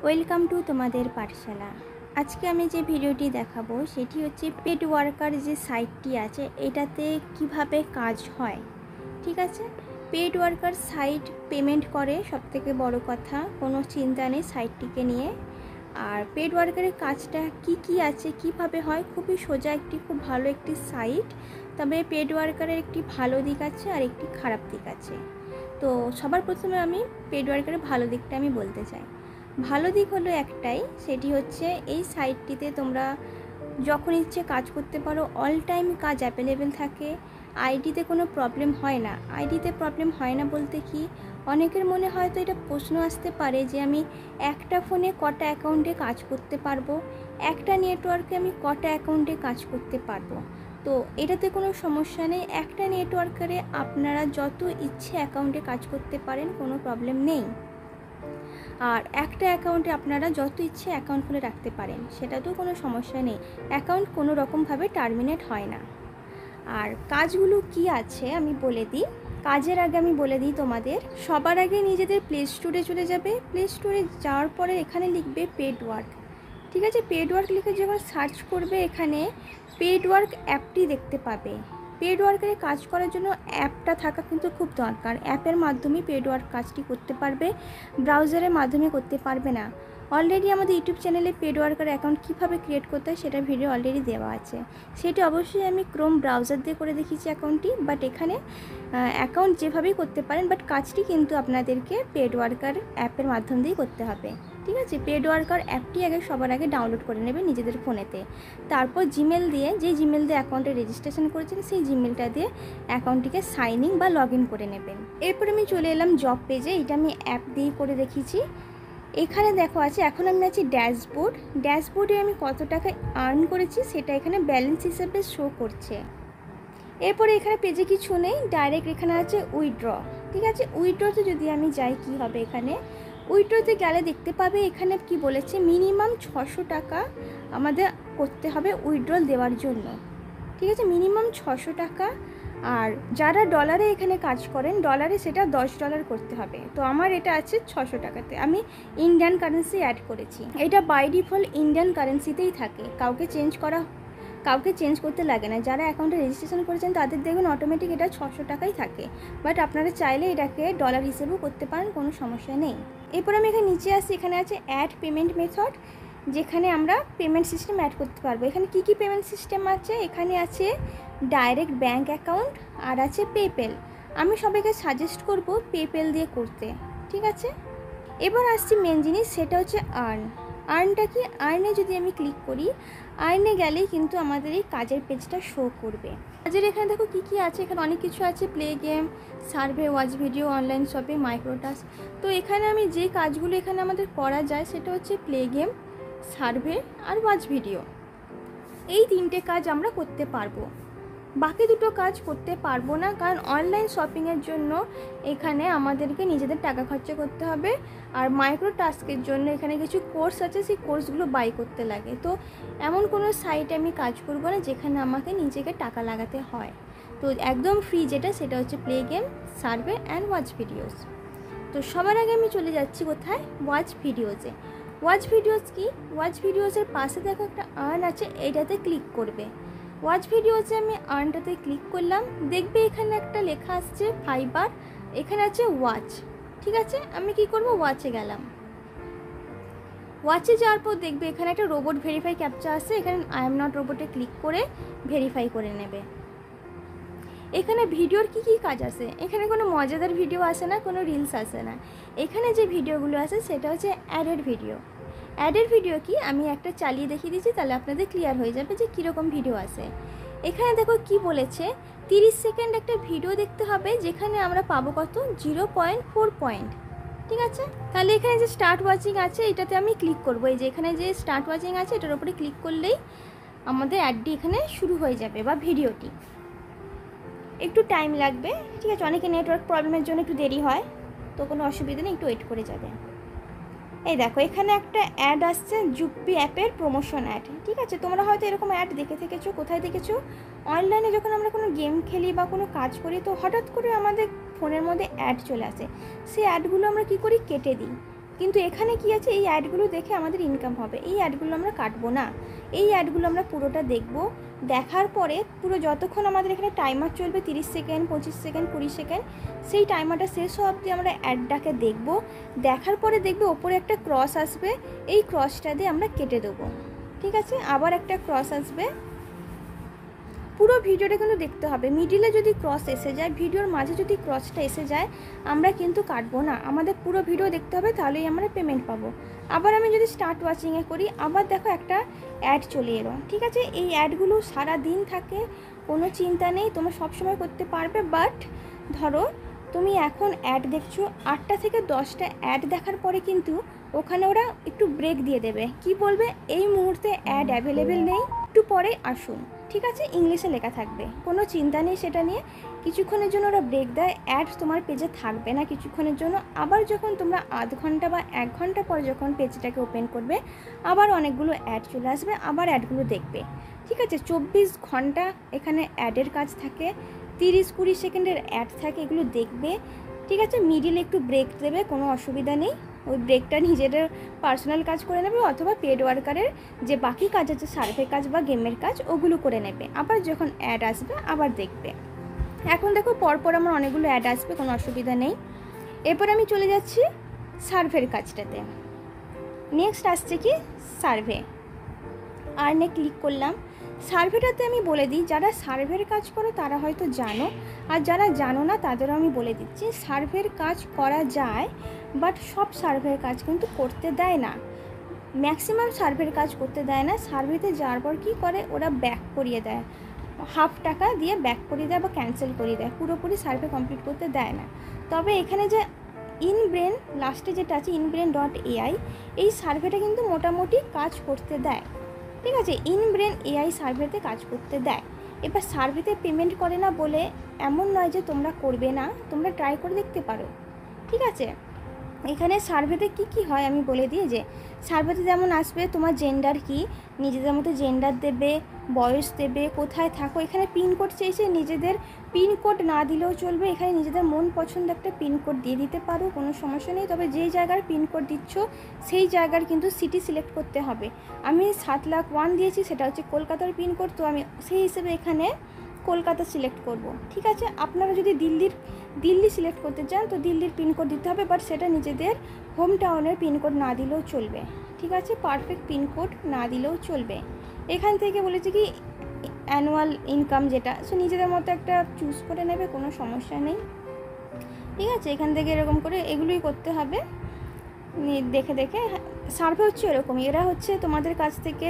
Welcome to তোমাদের পাঠশালা। আজকে আমি যে ভিডিওটি দেখাবো সেটি হচ্ছে পেড ওয়ার্কার যে সাইটটি আছে এটাতে কিভাবে কাজ হয়। ঠিক আছে, পেড ওয়ার্কার সাইট পেমেন্ট করে, সবথেকে বড় কথা, কোনো চিন্তা নেই সাইটটিকে নিয়ে। আর পেড ওয়ার্কারের কাজটা কি আছে, কিভাবে হয়, খুবই সোজা, খুব ভালো একটি সাইট। তবে পেড ওয়ার্কারের একটি ভালো দিক আছে আর একটি খারাপ দিক আছে। তো সবার প্রথমে আমি পেড ওয়ার্কারের ভালো দিকটা আমি বলতে চাই। ভালো দিক হলো একটাই, সেটি হচ্ছে এই সাইটটিতে তোমরা যখন ইচ্ছে কাজ করতে পারো, অল টাইম কাজ অ্যাভেলেবেল থাকে। আইডিতে কোনো প্রবলেম হয় না। আইডিতে প্রবলেম হয় না বলতে কি, অনেকের মনে হয়তো এটা প্রশ্ন আসতে পারে যে আমি একটা ফোনে কটা অ্যাকাউন্টে কাজ করতে পারবো, একটা নেটওয়ার্কে আমি কটা অ্যাকাউন্টে কাজ করতে পারবো। তো এটাতে কোনো সমস্যা নেই। একটা নেটওয়ার্কারে আপনারা যত ইচ্ছে অ্যাকাউন্টে কাজ করতে পারেন, কোনো প্রবলেম নেই। আর একটা অ্যাকাউন্টে আপনারা যত ইচ্ছে অ্যাকাউন্ট খুলে রাখতে পারেন, সেটাতেও কোনো সমস্যা নেই। অ্যাকাউন্ট কোনো রকমভাবে টার্মিনেট হয় না। আর কাজগুলো কি আছে আমি বলে দিই। কাজের আগে আমি বলে দিই তোমাদের, সবার আগে নিজেদের প্লে স্টোরে চলে যাবে। প্লে স্টোরে যাওয়ার পরে এখানে লিখবে পেড ওয়ার্ক। ঠিক আছে, পেড ওয়ার্ক লিখে যখন সার্চ করবে, এখানে পেড ওয়ার্ক অ্যাপটি দেখতে পাবে। পেড ওয়ার্কের কাজ করার জন্য অ্যাপটা থাকা কিন্তু খুব দরকার। অ্যাপের মাধ্যমে পেড ওয়ার্ক কাজটি করতে পারবে, ব্রাউজারের মাধ্যমে করতে পারবে না। অলরেডি আমাদের ইউটিউব চ্যানেলে পেড ওয়ার্কার অ্যাকাউন্ট কীভাবে ক্রিয়েট করতে হয় সেটা ভিডিও অলরেডি দেওয়া আছে। সেটি অবশ্যই আমি ক্রোম ব্রাউজার দিয়ে করে দেখিয়েছি অ্যাকাউন্টটি, বাট এখানে অ্যাকাউন্ট যেভাবেই করতে পারেন, বাট কাজটি কিন্তু আপনাদেরকে পেড ওয়ার্কার অ্যাপের মাধ্যম দিয়েই করতে হবে। ঠিক আছে, পেড ওয়ার্কার অ্যাপটি সবার আগে ডাউনলোড করে নেবেন নিজেদের ফোনেতে। তারপর জিমেল দিয়ে, যে জিমেল দিয়ে অ্যাকাউন্টে রেজিস্ট্রেশন করেছেন সেই জিমেলটা দিয়ে অ্যাকাউন্টটিকে সাইন ইন বা লগ ইন করে নেবেন। এরপর আমি চলে এলাম জব পেজে। এটা আমি অ্যাপ দিয়েই করে দেখিয়েছি। এখানে দেখো আছে, এখন আমি আছি ড্যাশবোর্ড। ড্যাশবোর্ডে আমি কত টাকা আর্ন করেছি সেটা এখানে ব্যালেন্স হিসেবে শো করছে। এরপরে এখানে পেজে কিছু নেই, ডাইরেক্ট এখানে আছে উইথড্র। ঠিক আছে, উইথড্রতে যদি আমি যাই কি হবে, এখানে উইথড্রতে গেলে দেখতে পাবে এখানে কি বলেছে, মিনিমাম 600 টাকা আমাদের করতে হবে উইথড্রল দেওয়ার জন্য। ঠিক আছে, মিনিমাম 600 টাকা। আর যারা ডলারে এখানে কাজ করেন, ডলারে সেটা $10 করতে হবে। তো আমার এটা আছে 600 টাকাতে। আমি ইন্ডিয়ান কারেন্সি অ্যাড করেছি। এটা বাই ডিফল্ট ইন্ডিয়ান কারেন্সিতেই থাকে, কাউকে চেঞ্জ করতে লাগে না। যারা অ্যাকাউন্টে রেজিস্ট্রেশন করেছেন তাদের দেখবেন অটোমেটিক এটা 600 টাকাই থাকে। বাট আপনারা চাইলে এটাকে ডলার হিসেবেও করতে পারেন, কোনো সমস্যা নেই। এরপর আমি এখানে নিচে আসি, এখানে আছে অ্যাড পেমেন্ট মেথড, যেখানে আমরা পেমেন্ট সিস্টেম অ্যাড করতে পারবো। এখানে কি পেমেন্ট সিস্টেম আছে, এখানে আছে ডাইরেক্ট ব্যাঙ্ক অ্যাকাউন্ট আর আছে পেপ্যাল। আমি সবাইকে সাজেস্ট করব পেপ্যাল দিয়ে করতে। ঠিক আছে, এবার আসছি মেন জিনিস, সেটা হচ্ছে আর্নটা কি। আর্নে যদি আমি ক্লিক করি, আর্নে গেলেই কিন্তু আমাদের এই কাজের পেজটা শো করবে। কাজের এখানে দেখো কি আছে, এখানে অনেক কিছু আছে, play game, survey, watch video, online shopping, microtask. তো এখানে আমি যে কাজগুলো এখানে আমাদের করা যায় সেটা হচ্ছে প্লে গেম, সার্ভে আর ওয়াচ ভিডিও। এই 3টে কাজ আমরা করতে পারবো। বাকি 2টো কাজ করতে পারবো না, কারণ অনলাইন শপিংয়ের জন্য এখানে আমাদেরকে নিজেদের টাকা খরচা করতে হবে। আর মাইক্রো টাস্কের জন্য এখানে কিছু কোর্স আছে, সেই কোর্সগুলো বাই করতে লাগে। তো এমন কোনো সাইটে আমি কাজ করবো না যেখানে আমাকে নিজেকে টাকা লাগাতে হয়। তো একদম ফ্রি যেটা, সেটা হচ্ছে play game, survey and watch videos. তো সবার আগে আমি চলে যাচ্ছি কোথায়, ওয়াচ ভিডিওসে। ওয়াচ ভিডিওস কি, ওয়াচ ভিডিওসের পাশে দেখো একটা আর্ন আছে, এইটাতে ক্লিক করবে। ওয়াচ ভিডিওসে আমি আর্নটাতে ক্লিক করলাম, দেখবে এখানে একটা লেখা আসছে ফাইবার, এখানে আছে ওয়াচ। ঠিক আছে, আমি কি করব, ওয়াচে গেলাম। ওয়াচে যাওয়ার পর দেখবে এখানে একটা রোবট ভেরিফাই ক্যাপচা আছে, এখানে আই এম নট রোবটে ক্লিক করে ভেরিফাই করে নেবে। এখানে ভিডিওর কি কাজ আছে, এখানে কোনো মজাদার ভিডিও আসে না, কোনো রিলস আসে না। এখানে যে ভিডিওগুলো আছে সেটা হচ্ছে অ্যাডেড ভিডিও। অ্যাডের ভিডিও কি, আমি একটা চালিয়ে দেখিয়ে দিচ্ছি, তাহলে আপনাদের ক্লিয়ার হয়ে যাবে যে কীরকম ভিডিও আছে। এখানে দেখো কি বলেছে, 30 সেকেন্ড একটা ভিডিও দেখতে হবে, যেখানে আমরা পাবো কত, 0.4 পয়েন্ট। ঠিক আছে, তাহলে এখানে যে স্টার্ট ওয়াচিং আছে এটাতে আমি ক্লিক করবো। এই যে এখানে যে স্টার্ট ওয়াচিং আছে এটার উপরে ক্লিক করলেই আমাদের অ্যাডটি এখানে শুরু হয়ে যাবে, বা ভিডিওটি। একটু টাইম লাগবে, ঠিক আছে, অনেকে নেটওয়ার্ক প্রবলেমের জন্য একটু দেরি হয়, তো কোনো অসুবিধা নেই, একটু ওয়েট করে যাবে। এই দেখো এখানে একটা অ্যাড আসছে, জুপ্পি অ্যাপের প্রমোশন অ্যাড। ঠিক আছে, তোমরা হয়তো এরকম অ্যাড দেখে থেকেছো। কোথায় দেখেছো, অনলাইনে যখন আমরা কোনো গেম খেলি বা কোনো কাজ করি, তো হঠাৎ করে আমাদের ফোনের মধ্যে অ্যাড চলে আসে। সেই অ্যাডগুলো আমরা কি করি, কেটে দিই। কিন্তু এখানে কি আছে, এই অ্যাডগুলো দেখে আমাদের ইনকাম হবে। এই অ্যাডগুলো আমরা কাটবো না, এই অ্যাডগুলো আমরা পুরোটা দেখব। দেখার পরে পুরো যতক্ষণ আমাদের এখানে টাইমার চলবে 30 সেকেন্ড, 25 সেকেন্ড, 20 সেকেন্ড, সেই টাইমারটা শেষ হওয়া অবধি আমরা অ্যাডটাকে দেখব। দেখার পরে দেখবে ওপরে একটা ক্রস আসবে, এই ক্রসটা দিয়ে আমরা কেটে দেবো। ঠিক আছে, আবার একটা ক্রস আসবে। পুরো ভিডিওটা কিন্তু দেখতে হবে। মিডিলে যদি ক্রস এসে যায়, ভিডিওর মাঝে যদি ক্রসটা এসে যায়, আমরা কিন্তু কাটবো না, আমাদের পুরো ভিডিও দেখতে হবে, তাহলেই আমরা পেমেন্ট পাবো। আবার আমি যদি স্টার্ট ওয়াচিংয়ে করি, আবার দেখো একটা অ্যাড চলে এলো। ঠিক আছে, এই অ্যাডগুলো সারা দিন থাকে, কোনো চিন্তা নেই, তোমরা সবসময় করতে পারবে। বাট ধরো তুমি এখন অ্যাড দেখছো, 8টা থেকে 10টা অ্যাড দেখার পরে কিন্তু ওখানে ওরা একটু ব্রেক দিয়ে দেবে। কি বলবে, এই মুহূর্তে অ্যাড অ্যাভেলেবেল নেই, একটু পরে আসুন। ঠিক আছে, ইংলিশে লেখা থাকবে, কোনো চিন্তা নেই সেটা নিয়ে। কিছুক্ষণের জন্য ওরা ব্রেক দেয়, অ্যাড তোমার পেজে থাকবে না কিছুক্ষণের জন্য। আবার যখন তোমরা আধ ঘন্টা বা 1 ঘন্টা পর যখন পেজটাকে ওপেন করবে, আবার অনেকগুলো অ্যাড চলে আসবে, আবার অ্যাডগুলো দেখবে। ঠিক আছে, 24 ঘন্টা এখানে অ্যাডের কাজ থাকে, 30-20 সেকেন্ডের অ্যাড থাকে, এগুলো দেখবে। ঠিক আছে, মিডিলে একটু ব্রেক দেবে, কোনো অসুবিধা নেই, ওই ব্রেকটা নিজেদের পার্সোনাল কাজ করে নেবে, অথবা পেড ওয়ার্কারের যে বাকি কাজ আছে, সার্ভে কাজ বা গেমের কাজ, ওগুলো করে নেবে। আবার যখন অ্যাড আসবে আবার দেখবে। এখন দেখো পরপর আমার অনেকগুলো অ্যাড আসবে, কোনো অসুবিধা নেই। এরপর আমি চলে যাচ্ছি সার্ভের কাজটাতে। নেক্সট আসছে কি সার্ভে, আর্নে ক্লিক করলাম। সার্ভেটাতে আমি বলে দিই, যারা সার্ভের কাজ করো তারা হয়তো জানো, আর যারা জানো না তাদেরও আমি বলে দিচ্ছি। সার্ভের কাজ করা যায়, বাট সব সার্ভের কাজ কিন্তু করতে দেয় না, ম্যাক্সিমাম সার্ভের কাজ করতে দেয় না। সার্ভেতে যাওয়ার পর কী করে, ওরা ব্যাক করিয়ে দেয়, হাফ টাকা দিয়ে ব্যাক করিয়ে দেয় বা ক্যান্সেল করিয়ে দেয়, পুরোপুরি সার্ভে কমপ্লিট করতে দেয় না। তবে এখানে যে ইনব্রেন লাস্টে যেটা আছে, inbrain.ai, এই সার্ভেটা কিন্তু মোটামুটি কাজ করতে দেয়। ঠিক আছে, ইনব্রেন এআই সার্ভেতে কাজ করতে দেয়। এবার সার্ভেতে পেমেন্ট করে না বলে এমন নয় যে তোমরা করবে না, তোমরা ট্রাই করে দেখতে পারো। ঠিক আছে, এখানে সার্ভেতে কি হয় আমি বলে দিই। যে সার্ভেতে যেমন আসবে তোমার জেন্ডার কি, নিজেদের মতো জেন্ডার দেবে, বয়স দেবে, কোথায় থাকো, এখানে পিনকোড চেয়েছে, নিজেদের পিনকোড না দিলেও চলবে, এখানে নিজেদের মন পছন্দ একটা পিনকোড দিয়ে দিতে পারো, কোনো সমস্যা নেই। তবে যেই জায়গার পিনকোড দিচ্ছ সেই জায়গার কিন্তু সিটি সিলেক্ট করতে হবে। আমি 7,01,000 দিয়েছি, সেটা হচ্ছে কলকাতার পিনকোড, তো আমি সেই হিসেবে এখানে কলকাতা সিলেক্ট করব। ঠিক আছে, আপনারা যদি দিল্লি সিলেক্ট করতে চান তো দিল্লির পিনকোড দিতে হবে, বাট সেটা নিজেদের হোম টাউনের পিনকোড না দিলেও চলবে। ঠিক আছে, পারফেক্ট পিনকোড না দিলেও চলবে। এখান থেকে বলেছে কি অ্যানুয়াল ইনকাম যেটা, সো নিজেদের মতো একটা চুজ করে নেবে, কোনো সমস্যা নেই। ঠিক আছে, এখান থেকে এরকম করে এগুলোই করতে হবে দেখে দেখে। সার্ভে হচ্ছে এরকমই, এরা হচ্ছে তোমাদের কাছ থেকে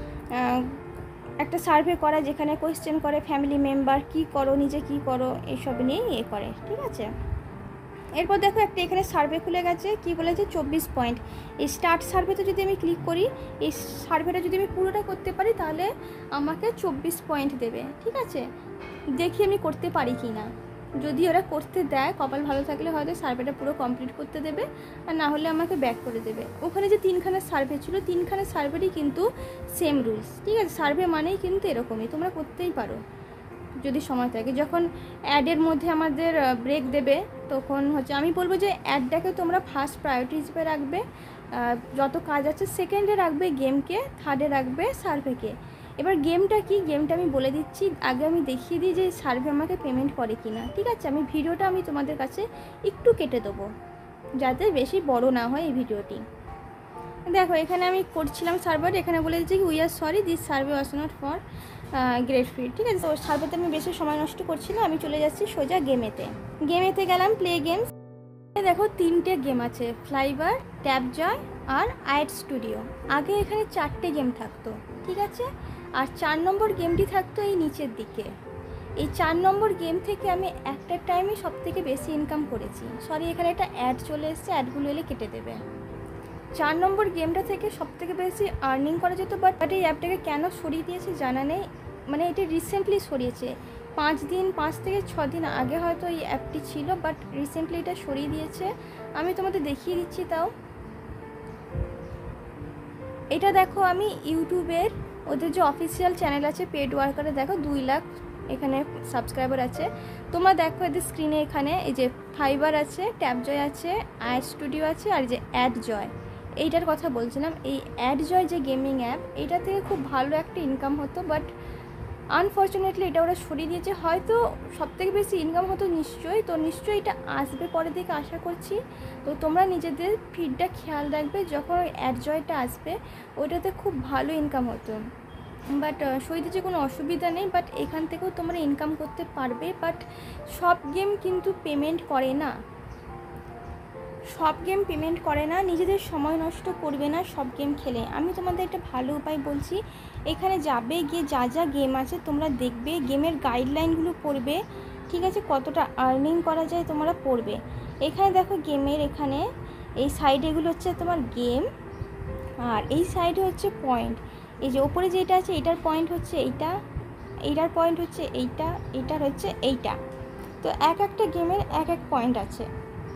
একটা সার্ভে করা, যেখানে কোয়েশ্চেন করে ফ্যামিলি মেম্বার কী করো, নিজে কী করো, এইসব নিয়েই করে। ঠিক আছে, এরপর দেখো একটা এখানে সার্ভে খুলে গেছে, কি বলেছে 24 পয়েন্ট। এই স্টার্ট সার্ভেতে যদি আমি ক্লিক করি, এই সার্ভেটা যদি আমি পুরোটা করতে পারি তাহলে আমাকে 24 পয়েন্ট দেবে। ঠিক আছে, দেখি আমি করতে পারি কি না। যদি ওরা করতে দেয়, কপাল ভালো থাকলে হয়তো সার্ভেটা পুরো কমপ্লিট করতে দেবে, আর না হলে আমাকে ব্যাক করে দেবে। ওখানে যে 3খানা সার্ভে ছিল, 3খানা সার্ভেরই কিন্তু সেম রুলস। ঠিক আছে, সার্ভে মানেই কিন্তু এরকমই, তোমরা করতেই পারো যদি সময় থাকে। যখন অ্যাডের মধ্যে আমাদের ব্রেক দেবে তখন হচ্ছে আমি বলবো যে অ্যাডটাকে তোমরা ফার্স্ট প্রায়োরিটি হিসেবে রাখবে, যত কাজ আছে সেকেন্ডে রাখবে গেমকে, থার্ডে রাখবে সার্ভেকে। এবার গেমটা কি, গেমটা আমি বলে দিচ্ছি, আগে আমি দেখিয়ে দিই যে সার্ভে আমাকে পেমেন্ট করে কি না। ঠিক আছে, আমি ভিডিওটা আমি তোমাদের কাছে একটু কেটে দেবো যাতে বেশি বড় না হয় এই ভিডিওটি। দেখো এখানে আমি করছিলাম সার্ভার, এখানে বলে দিচ্ছি we are sorry this survey was not for great fit. ঠিক আছে, তো সার্ভেতে আমি বেশি সময় নষ্ট করছি না, আমি চলে যাচ্ছি সোজা গেমেতে গেলাম, প্লে গেমস। দেখো 3টে গেম আছে, ফ্লাইবার, ট্যাপ জয় আর আইট স্টুডিও। আগে এখানে 4টে গেম থাকতো। ঠিক আছে, আর 4 নম্বর গেমটি থাকতো এই নিচের দিকে। এই 4 নম্বর গেম থেকে আমি একটা টাইমে সব থেকে বেশি ইনকাম করেছি। সরি, এখানে একটা অ্যাড চলে এসছে, অ্যাডগুলো এলে কেটে দেবে। 4 নম্বর গেমটা থেকে সব থেকে বেশি আর্নিং করা যেত, বাট এই অ্যাপটাকে কেন সরিয়ে দিয়েছে জানা নেই। মানে এটা রিসেন্টলি সরিয়েছে, 5 থেকে 6 দিন আগে হয়তো এই অ্যাপটি ছিল, বাট রিসেন্টলি এটা সরিয়ে দিয়েছে। আমি তোমাদের দেখিয়ে দিচ্ছি। তাও এটা দেখো, আমি ইউটিউবের ওদের যে অফিসিয়াল চ্যানেল আছে পেড ওয়ার্কারে, দেখো 2 লাখ এখানে সাবস্ক্রাইবার আছে। তোমরা দেখো এদের স্ক্রিনে এখানে এই যে ফাইবার আছে, ট্যাবজয় আছে, আই স্টুডিও আছে, আর যে অ্যাডজয়, এইটার কথা বলছিলাম। এই অ্যাডজয় যে গেমিং অ্যাপ, এটা থেকে খুব ভালো একটা ইনকাম হতো, বাট আনফর্চুনেটলি এটা ওরা সরিয়ে দিয়েছে। হয়তো সবথেকে বেশি ইনকাম হতো নিশ্চয়ই, তো নিশ্চয়ই এটা আসবে পরের দিকে আশা করছি। তো তোমরা নিজেদের ফিডটা খেয়াল রাখবে, যখন ওই অ্যাডজয়টা আসবে ওইটাতে খুব ভালো ইনকাম হতো। বাট সইতে কোনো অসুবিধা নেই, বাট এখান থেকেও তোমরা ইনকাম করতে পারবে। বাট সব গেম কিন্তু পেমেন্ট করে না, সব গেম পেমেন্ট করে না। নিজেদের সময় নষ্ট করবে না সব গেম খেলে। আমি তোমাদের একটা ভালো উপায় বলছি, এখানে যাবে, গিয়ে যা যা গেম আছে তোমরা দেখবে, গেমের গাইডলাইনগুলো পড়বে, ঠিক আছে, কতটা আর্নিং করা যায় তোমরা পড়বে। এখানে দেখো গেমের এখানে এই সাইডে এগুলো হচ্ছে তোমার গেম, আর এই সাইডে হচ্ছে পয়েন্ট। এই যে ওপরে যেটা আছে এটার পয়েন্ট হচ্ছে এইটা, এইটার পয়েন্ট হচ্ছে এইটা, এটার হচ্ছে এইটা। তো এক একটা গেমের এক এক পয়েন্ট আছে,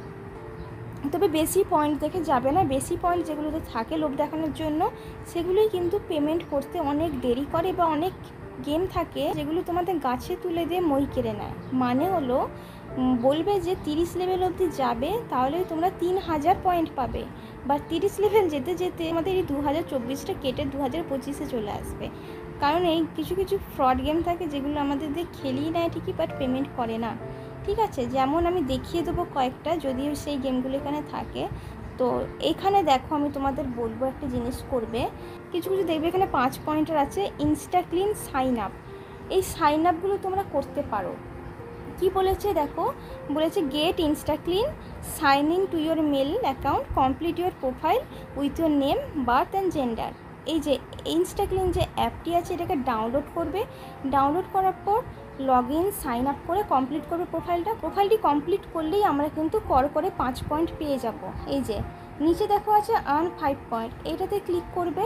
তবে বেশি পয়েন্ট দেখে যাবে না। বেশি পয়েন্ট যেগুলোতে থাকে লোভ দেখানোর জন্য, সেগুলোই কিন্তু পেমেন্ট করতে অনেক দেরি করে, বা অনেক গেম থাকে যেগুলো তোমাদের গাছে তুলে দিয়ে মই কেড়ে নেয়। মানে হলো বলবে যে 30 লেভেল অবধি যাবে তাহলে তোমরা 3000 পয়েন্ট পাবে, বা 30 লেভেল যেতে যেতে আমাদের এই 2024টা কেটে 2025-এ চলে আসবে। কারণ এই কিছু কিছু ফ্রড গেম থাকে যেগুলো আমাদের দিয়ে খেলিয়ে নেয় ঠিকই, বাট পেমেন্ট করে না, ঠিক আছে। যেমন আমি দেখিয়ে দেবো কয়েকটা, যদিও সেই গেমগুলো এখানে থাকে। তো এখানে দেখো আমি তোমাদের বলবো একটা জিনিস করবে, কিছু কিছু দেখবে এখানে 5 পয়েন্টার আছে, ইনস্টা ক্লিন সাইন আপ। এই সাইন আপগুলো তোমরা করতে পারো। কি বলেছে দেখো, বলেছে get Insta Clean, sign in to your mail account, complete your profile with your name, birth and gender. এই যে ইনস্টা ক্লিন যে অ্যাপটি আছে এটাকে ডাউনলোড করবে। ডাউনলোড করার পর লগ ইন সাইন আপ করে কমপ্লিট করবে প্রোফাইলটি কমপ্লিট করলেই আমরা কিন্তু করে 5 পয়েন্ট পেয়ে যাব। এই যে নিচে দেখো আছে আর্ন 5 পয়েন্ট, এটাতে ক্লিক করবে।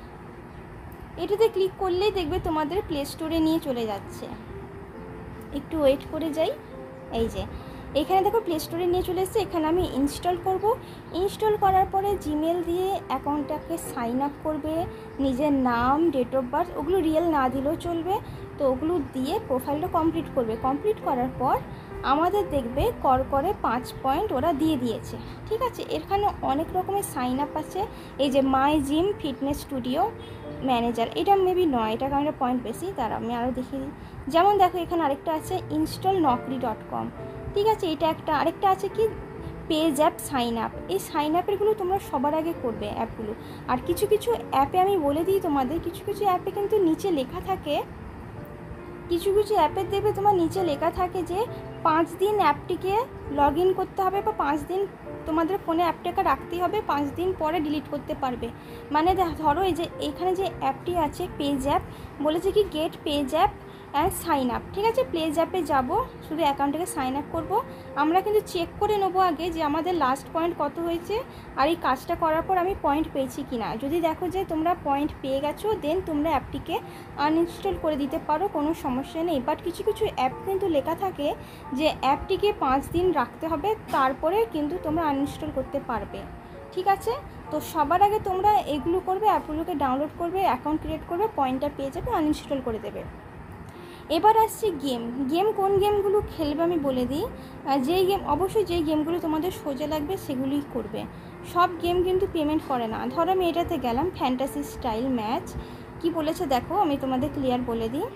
এটাতে ক্লিক করলেই দেখবে তোমাদের প্লে স্টোরে নিয়ে চলে যাচ্ছে। একটু ওয়েট করে যাই। এই যে এখানে দেখো প্লে স্টোরে নিয়ে চলে এসেছে, এখানে আমি ইনস্টল করব। ইনস্টল করার পরে জিমেল দিয়ে অ্যাকাউন্টটাকে সাইন আপ করবে, নিজের নাম, ডেট অফ বার্থ, ওগুলো রিয়েল না দিলেও চলবে, তো ওগুলো দিয়ে প্রোফাইলটা কমপ্লিট করবে। কমপ্লিট করার পর আমাদের দেখবে করে 5 পয়েন্ট ওরা দিয়ে দিয়েছে, ঠিক আছে। এখানে অনেক রকমের সাইন আপ আছে। এই যে my gym fitness studio manager, এটা মেবি নয়, এটা কারণ এটা পয়েন্ট বেশি, তার আমি আরও দেখিয়ে দিই। যেমন দেখো এখানে আরেকটা আছে ইনস্টল নকরি.com, ঠিক আছে। এটা একটা, আরেকটা আছে কি পেজ অ্যাপ সাইন আপ। এই সাইন আপেরগুলো তোমরা সবার আগে করবে অ্যাপগুলো। আর কিছু কিছু অ্যাপে আমি বলে দিই তোমাদের, কিছু কিছু অ্যাপে কিন্তু নিচে লেখা থাকে, কিছু কিছু অ্যাপে দেবে তোমার নিচে লেখা থাকে যে 5 দিন অ্যাপটিকে লগ ইন করতে হবে, বা 5 দিন তোমাদের ফোনে অ্যাপটাকে রাখতেই হবে, 5 দিন পরে ডিলিট করতে পারবে। মানে ধরো এই যে এখানে যে অ্যাপটি আছে পেজ অ্যাপ, বলেছে কি get page app and sign up, ঠিক আছে। প্লেজ অ্যাপে যাবো, শুধু অ্যাকাউন্টটাকে সাইন আপ করবো। আমরা কিন্তু চেক করে নেবো আগে যে আমাদের লাস্ট পয়েন্ট কত হয়েছে, আর এই কাজটা করার পর আমি পয়েন্ট পেয়েছি কি না। যদি দেখো যে তোমরা পয়েন্ট পেয়ে গেছো, দেন তোমরা অ্যাপটিকে আনইনস্টল করে দিতে পারো, কোনো সমস্যা নেই। বাট কিছু কিছু অ্যাপ কিন্তু লেখা থাকে যে অ্যাপটিকে 5 দিন রাখতে হবে, তারপরে কিন্তু তোমরা আনইনস্টল করতে পারবে, ঠিক আছে। তো সবার আগে তোমরা এগুলো করবে, অ্যাপগুলোকে ডাউনলোড করবে, অ্যাকাউন্ট ক্রিয়েট করবে, পয়েন্টটা পেয়ে যাবে, আনইনস্টল করে দেবে। এবার আসছি গেম কোন গেমগুলো খেলবে আমি বলে দিই। যেই গেম, অবশ্যই যেই গেমগুলো তোমাদের সোজা লাগবে সেগুলোই করবে। সব গেম কিন্তু পেমেন্ট করে না। ধরো আমি এটাতে গেলাম ফ্যান্টাসি স্টাইল ম্যাচ, কি বলেছে দেখো আমি তোমাদের ক্লিয়ার বলে দিই।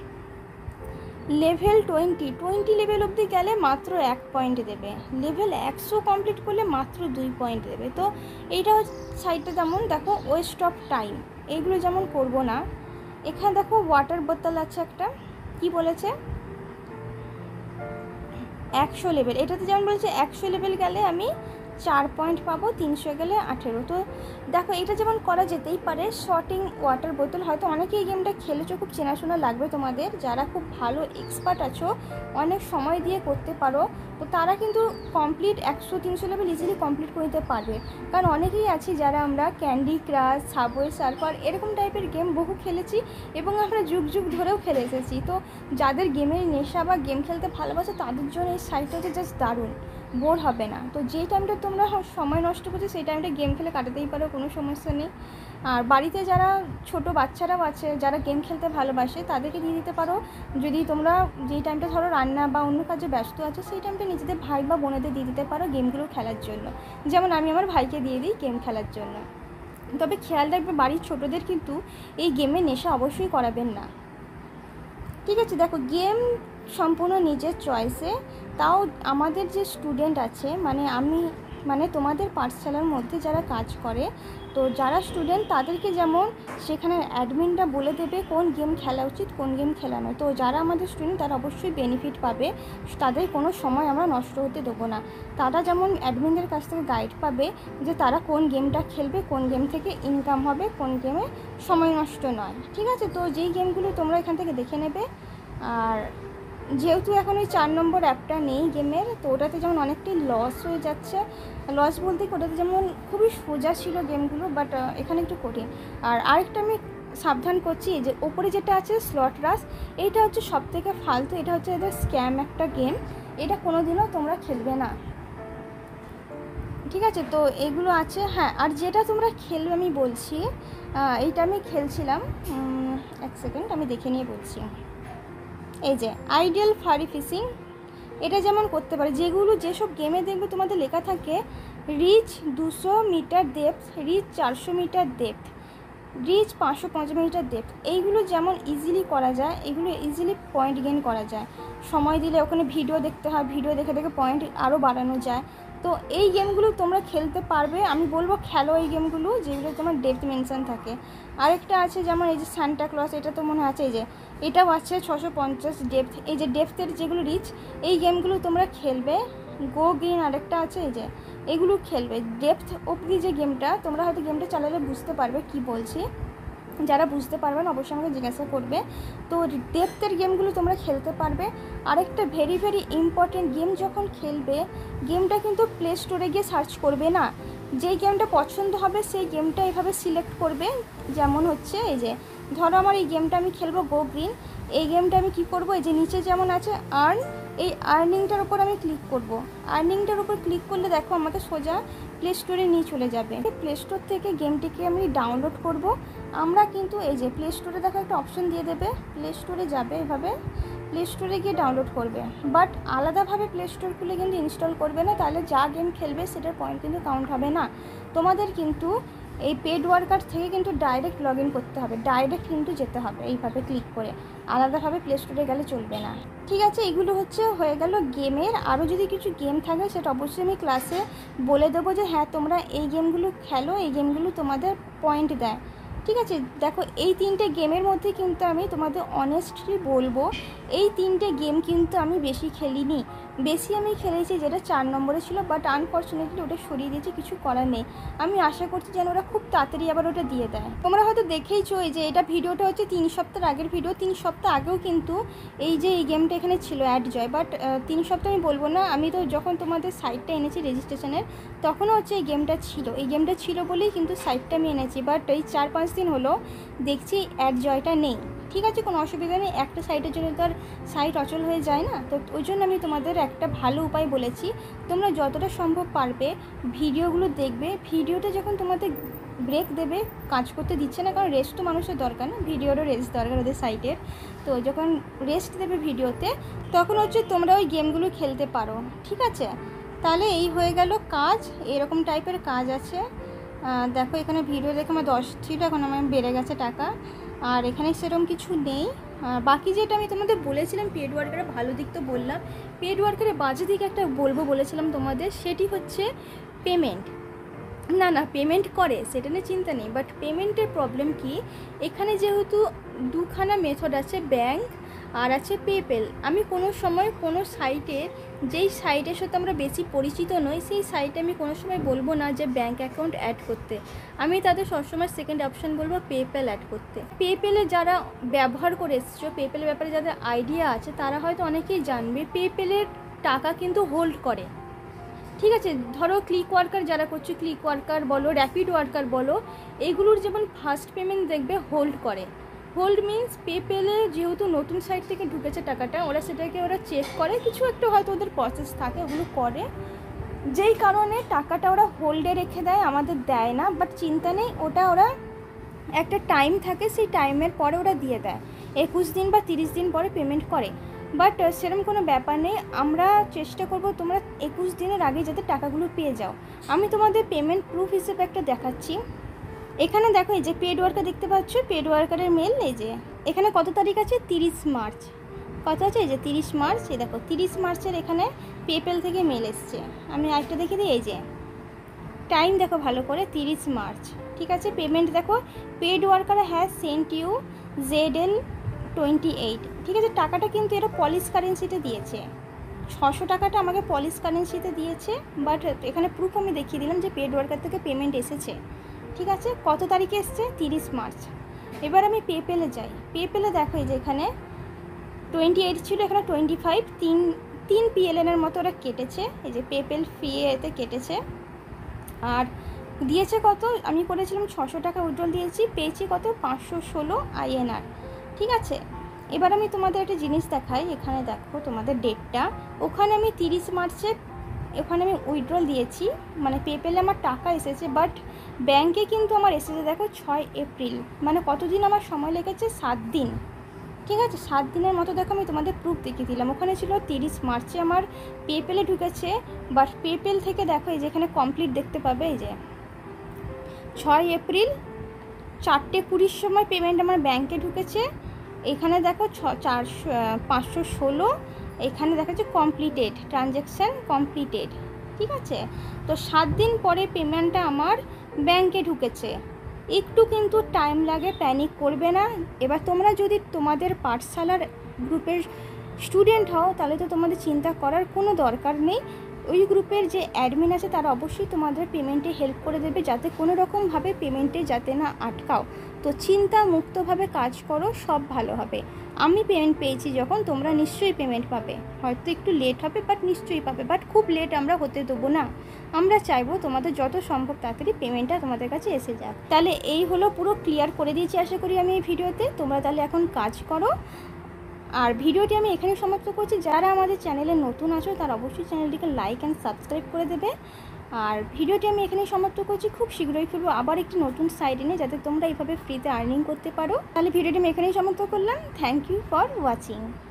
লেভেল 20 লেভেল অবধি গেলে মাত্র 1 পয়েন্ট দেবে, লেভেল 100 কমপ্লিট করলে মাত্র 2 পয়েন্ট দেবে। তো এইটা সাইডটা যেমন দেখো ওয়েস্ট অফ টাইম, এইগুলো যেমন করবো না। এখানে দেখো ওয়াটার বোতল আছে একটা, কি বলেছে 100 লেভেল, এটাতে যেমন বলেছে 100 লেভেল গেলে আমি 4 পয়েন্ট পাবো, 300 গেলে 18। তো দেখো এটা যেমন করা যেতেই পারে। শর্টিং ওয়াটার বোতল, হয়তো অনেকেই গেমটা খেলেছো, খুব চেনাশোনা লাগবে তোমাদের, যারা খুব ভালো এক্সপার্ট আছো, অনেক সময় দিয়ে করতে পারো, তো তারা কিন্তু কমপ্লিট 100-300 লেভেল ইজিলি কমপ্লিট করে নিতে পারবে। কারণ অনেকেই আছি যারা আমরা ক্যান্ডি ক্রাশ, সাবওয়ে সার্ফার এরকম টাইপের গেম বহু খেলেছি, এবং আমরা যুগ যুগ ধরেও খেলে এসেছি। তো যাদের গেমের নেশা বা গেম খেলতে ভালোবাসে তাদের জন্য এই সাইটটা হচ্ছে জাস্ট দারুণ, বোর হবে না। তো যেই টাইমটা তোমরা সময় নষ্ট করছো সেই টাইমটা গেম খেলে কাটাতেই পারো, কোনো সমস্যা নেই। আর বাড়িতে যারা ছোট বাচ্চারাও আছে যারা গেম খেলতে ভালোবাসে তাদেরকে দিয়ে দিতে পারো। যদি তোমরা যেই টাইমটা ধরো রান্না বা অন্য কাজে ব্যস্ত আছো সেই টাইমটা নিজেদের ভাই বা বোনেদের দিয়ে দিতে পারো গেমগুলো খেলার জন্য। যেমন আমি আমার ভাইকে দিয়ে দিই গেম খেলার জন্য। তবে খেয়াল রাখবে বাড়ির ছোটোদের কিন্তু এই গেমের নেশা অবশ্যই করাবেন না, ঠিক আছে। দেখো গেম সম্পূর্ণ নিজের চয়েসে, তাও আমাদের যে স্টুডেন্ট আছে মানে তোমাদের পাঠশালার মধ্যে যারা কাজ করে, তো যারা স্টুডেন্ট তাদেরকে যেমন সেখানে অ্যাডমিনটা বলে দেবে কোন গেম খেলা উচিত কোন গেম খেলা নয়। তো যারা আমাদের স্টুডেন্ট তারা অবশ্যই বেনিফিট পাবে, তাদের কোনো সময় আমরা নষ্ট হতে দেবো না। তারা যেমন অ্যাডমিনদের কাছ থেকে গাইড পাবে যে তারা কোন গেমটা খেলবে, কোন গেম থেকে ইনকাম হবে, কোন গেমে সময় নষ্ট নয়, ঠিক আছে। তো যেই গেমগুলো তোমরা এখান থেকে দেখে নেবে। আর যেহেতু এখন ওই 4 নম্বর অ্যাপটা নেই গেমের, তো ওটাতে যেমন অনেকটাই লস হয়ে যাচ্ছে। লস বলতে ওটাতে যেমন খুবই সোজা ছিল গেমগুলো, বাট এখানে একটু কঠিন। আর আরেকটা আমি সাবধান করছি, যে ওপরে যেটা আছে স্লট রাশ, এইটা হচ্ছে সবথেকে ফালতু, এটা হচ্ছে এদের স্ক্যাম একটা গেম, এটা কোনোদিনও তোমরা খেলবে না, ঠিক আছে। তো এগুলো আছে। হ্যাঁ, আর যেটা তোমরা খেলবে আমি বলছি, এইটা আমি খেলছিলাম, এক সেকেন্ড আমি দেখে নিয়ে বলছি। এই যে আইডিয়াল ফারি ফিশিং, এটা যেমন করতে পারে, যেসব গেমে দেখবে তোমাদের লেখা থাকে reach 200 metre depth, reach 400 metre depth, reach 550 metre depth, এইগুলো যেমন ইজিলি করা যায়, এগুলো ইজিলি পয়েন্ট গেইন করা যায়। সময় দিলে ওখানে ভিডিও দেখতে হয়, ভিডিও দেখে দেখে পয়েন্ট আরও বাড়ানো যায়। তো এই গেমগুলো তোমরা খেলতে পারবে, আমি বলবো খেলো এই গেমগুলো যেগুলো তোমার ডেপথ মেনশন থাকে। আরেকটা আছে যেমন এই যে সান্টা ক্লজ, এটা তো মনে আছে, এই যে এটাও আছে 650 ডেপথ। এই যে ডেপথের যেগুলো রিচ, এই গেমগুলো তোমরা খেলবে। গো গ্রিন আরেকটা আছে, এই যে এগুলো খেলবে। ডেপথ অবধি যে গেমটা, তোমরা হয়তো গেমটা চালালে বুঝতে পারবে কি বলছি, যারা বুঝতে পারবেন অবশ্যই আমাকে জিজ্ঞাসা করবে। তো ডেপথের গেমগুলো তোমরা খেলতে পারবে। আরেকটা ভেরি ভেরি ইম্পর্টেন্ট, গেম যখন খেলবে গেমটা কিন্তু প্লে স্টোরে গিয়ে সার্চ করবে না, যেই গেমটা পছন্দ হবে সেই গেমটা এভাবে সিলেক্ট করবে। যেমন হচ্ছে এই যে ধরো আমার এই গেমটা আমি খেলবো গো গ্রিন, এই গেমটা আমি কি করব, এই যে নিচে যেমন আছে আর্ন, এই আর্নিংটার উপর আমি ক্লিক করব। আর্নিংটার উপর ক্লিক করলে দেখো আমাকে সোজা প্লে স্টোরে নিয়ে চলে যাবে। প্লে স্টোর থেকে গেমটিকে আমি ডাউনলোড করব। আমরা কিন্তু এই যে প্লে স্টোরে দেখো একটা অপশন দিয়ে দেবে, প্লে স্টোরে যাবে, এভাবে প্লে স্টোরে গিয়ে ডাউনলোড করবে। বাট আলাদাভাবে প্লে স্টোর খুলে কিন্তু ইনস্টল করবে না, তাহলে যা গেম খেলবে সেটার পয়েন্ট কিন্তু কাউন্ট হবে না। তোমাদের কিন্তু এই পেড ওয়ার্কার থেকে কিন্তু ডাইরেক্ট লগ ইন করতে হবে, ডাইরেক্ট কিন্তু যেতে হবে এইভাবে ক্লিক করে, আলাদাভাবে প্লে স্টোরে গেলে চলবে না, ঠিক আছে। এগুলো হয়ে গেল গেমের। আরও যদি কিছু গেম থাকে সেটা অবশ্যই আমি ক্লাসে বলে দেবো যে হ্যাঁ তোমরা এই গেমগুলো খেলো, এই গেমগুলো তোমাদের পয়েন্ট দেয়, ঠিক আছে। দেখো এই 3টে গেমের মধ্যে কিন্তু আমি তোমাদের অনেস্টলি বলবো, এই 3টে গেম কিন্তু আমি বেশি খেলিনি। বেশি আমি খেলেছি যেটা 4 নম্বরে ছিল, বাট আনফর্চুনেটলি ওটা সরিয়ে দিয়েছি, কিছু করার নেই। আমি আশা করছি যেন ওরা খুব তাড়াতাড়ি আবার ওটা দিয়ে দেয়। তোমরা হয়তো দেখেইছো এই যে এটা ভিডিওটা হচ্ছে 3 সপ্তাহ আগের ভিডিও। 3 সপ্তাহ আগেও কিন্তু এই যে এই গেমটা এখানে ছিল অ্যাড জয়, বাট 3 সপ্তাহ আমি বলবো না, আমি তো যখন তোমাদের সাইটটা এনেছি রেজিস্ট্রেশনের তখনও হচ্ছে এই গেমটা ছিল, এই গেমটা ছিল বলেই কিন্তু সাইটটা আমি এনেছি। বাট এই 4-5 দিন হলো দেখছি অ্যাড জয়টা নেই, ঠিক আছে, কোনো অসুবিধা নেই। একটা সাইটের জন্য তো আর সাইট অচল হয়ে যায় না, তো ওই জন্য আমি তোমাদের একটা ভালো উপায় বলেছি, তোমরা যতটা সম্ভব পারবে ভিডিওগুলো দেখবে। ভিডিওটা যখন তোমাদের ব্রেক দেবে, কাজ করতে দিচ্ছে না, কারণ রেস্ট তো মানুষের দরকার না, ভিডিওরও রেস্ট দরকার ওদের সাইটের। তো যখন রেস্ট দেবে ভিডিওতে তখন হচ্ছে তোমরা ওই গেমগুলো খেলতে পারো, ঠিক আছে। তাহলে এই হয়ে গেল কাজ, এরকম টাইপের কাজ আছে। দেখো এখানে ভিডিও দেখে আমার 10 ছিল, এখন আমার বেড়ে গেছে টাকা। আর এখানে সেরকম কিছু নেই। বাকি যেটা আমি তোমাদের বলেছিলাম পেড ওয়ার্কারের ভালো দিক তো বললাম, পেড ওয়ার্কারের বাজে দিক একটা বলেছিলাম তোমাদের, সেটি হচ্ছে পেমেন্ট। না পেমেন্ট করে সেটা নিয়ে চিন্তা নেই, বাট পেমেন্টের প্রবলেম কি, এখানে যেহেতু দুখানা মেথড আছে, ব্যাঙ্ক আর আছে পেপ্যাল। আমি কোনো সময় কোনো সাইটে, যেই সাইটের সাথে আমরা বেশি পরিচিত নই, সেই সাইটে আমি কোনো সময় বলবো না যে ব্যাঙ্ক অ্যাকাউন্ট অ্যাড করতে, আমি তাদের সবসময় সেকেন্ড অপশান বলবো পেপ্যাল অ্যাড করতে। পেপ্যালে যারা ব্যবহার করে এসছো, পেপ্যালের ব্যাপারে যাদের আইডিয়া আছে তারা হয়তো অনেকেই জানবে, পেপ্যালের টাকা কিন্তু হোল্ড করে, ঠিক আছে। ধরো ক্লিক ওয়ার্কার যারা করছে, ক্লিক ওয়ার্কার বলো, র্যাপিড ওয়ার্কার বলো, এগুলোর যেমন ফার্স্ট পেমেন্ট দেখবে হোল্ড করে। হোল্ড মিনস পেপ্যালে যেহেতু নতুন সাইট থেকে ঢুকেছে টাকাটা, ওরা সেটাকে চেক করে, কিছু একটা হয়তো ওদের প্রসেস থাকে, ওগুলো করে, যেই কারণে টাকাটা ওরা হোল্ডে রেখে দেয়, আমাদের দেয় না। বাট চিন্তা নেই, ওটা ওরা একটা টাইম থাকে, সেই টাইমের পরে ওরা দিয়ে দেয়, 21 দিন বা 30 দিন পরে পেমেন্ট করে। বাট সেরকম কোনো ব্যাপার নেই, আমরা চেষ্টা করব তোমরা 21 দিনের আগে যাতে টাকাগুলো পেয়ে যাও। আমি তোমাদের পেমেন্ট প্রুফ হিসেবে একটা দেখাচ্ছি। এখানে দেখো এই যে পেড ওয়ার্কার দেখতে পাচ্ছ, পেড ওয়ার্কারের মেল এই যে এখানে কত তারিখ আছে, 30 মার্চ। কত আছে, এই যে 30 মার্চ। এই দেখো 30 মার্চের এখানে পেপ্যাল থেকে মেল এসছে। আমি আরেকটা দেখে দিই, এই যে টাইম দেখো ভালো করে, 30 মার্চ। ঠিক আছে, পেমেন্ট দেখো, paid worker has sent you ZL28। ঠিক আছে, টাকাটা কিন্তু এটা পলিশ কারেন্সিতে দিয়েছে, 600 টাকাটা আমাকে পলিশ কারেন্সিতে দিয়েছে। বাট এখানে প্রুফ আমি দেখিয়ে দিলাম যে পেড ওয়ার্কার থেকে পেমেন্ট এসেছে। ঠিক আছে, কত তারিখে এসছে, 30 মার্চ। এবার আমি পেপ্যালে যাই। পেপ্যালে দেখো এই যে এখানে 28 ছিল, এখানে 25, তিন PLN মতো ওরা কেটেছে। এই যে পেপ্যাল ফি এতে কেটেছে। আর দিয়েছে কত, আমি করেছিলাম 600 টাকা উইথড্রল দিয়েছি, পেয়েছি কত, 516 INR। ঠিক আছে, এবার আমি তোমাদের একটা জিনিস দেখাই। এখানে দেখো তোমাদের ডেটটা, ওখানে আমি 30 মার্চে ওখানে আমি উইথড্রল দিয়েছি, মানে পেপ্যালে আমার টাকা এসেছে। বাট ব্যাংকে কিন্তু আমার এসেছে দেখো 6 এপ্রিল, মানে কতদিন আমার সময় লেগেছে, 7 দিন। ঠিক আছে, 7 দিনের মতো দেখো আমি তোমাদের প্রুফ দেখিয়ে দিলাম। ওখানে ছিল 30 মার্চে আমার পেপ্যালে ঢুকেছে। বাট পেপ্যাল থেকে দেখো এই যে এখানে কমপ্লিট দেখতে পাবে, এই যে 6 এপ্রিল 4:20 সময় পেমেন্ট আমার ব্যাংকে ঢুকেছে। এখানে দেখো 516, এখানে দেখাচ্ছে কমপ্লিটেড, ট্রানজ্যাকশান কমপ্লিটেড। ঠিক আছে, তো 7 দিন পরে পেমেন্টটা আমার ব্যাংকে ঢুকেছে। একটু কিন্তু টাইম লাগে, প্যানিক করবে না। এবার তোমরা যদি তোমাদের পাঠশালার গ্রুপের স্টুডেন্ট হও তাহলে তো তোমাদের চিন্তা করার কোনো দরকার নেই। ওই গ্রুপের যে অ্যাডমিন আছে তারা অবশ্যই তোমাদের পেমেন্টে হেল্প করে দেবে, যাতে কোনো রকমভাবে পেমেন্টে যাতে না আটকাও। তো চিন্তা মুক্তভাবে কাজ করো, সব ভালো হবে। আমি পেমেন্ট পেয়েছি যখন, তোমরা নিশ্চয়ই পেমেন্ট পাবে। হয়তো একটু লেট হবে, বাট নিশ্চয়ই পাবে। বাট খুব লেট আমরা হতে দেবো না, আমরা চাইবো তোমাদের যত সম্ভব তাড়াতাড়ি পেমেন্টটা তোমাদের কাছে এসে যাক। তাহলে এই হলো, পুরো ক্লিয়ার করে দিয়েছি আশা করি আমি এই ভিডিওতে। তোমরা তাহলে এখন কাজ করো। আর ভিডিওটি আমি এখানে সমাপ্ত করছি। যারা আমাদের চ্যানেলে নতুন আছো তারা অবশ্যই চ্যানেলটিকে লাইক অ্যান্ড সাবস্ক্রাইব করে দেবে। আর ভিডিওটি আমি এখানেই সমাপ্ত করছি। খুব শীঘ্রই ফিরবো আবার একটি নতুন সাইট এনে, যাতে তোমরা এইভাবে ফ্রিতে আর্নিং করতে পারো। তাহলে ভিডিওটি আমি এখানেই সমাপ্ত করলাম। Thank you for watching.